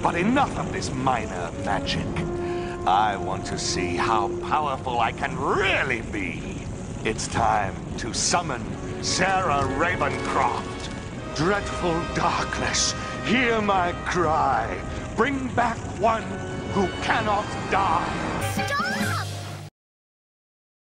But enough of this minor magic. I want to see how powerful I can really be. It's time to summon Sarah Ravencroft. Dreadful darkness, hear my cry. Bring back one who cannot die. Stop!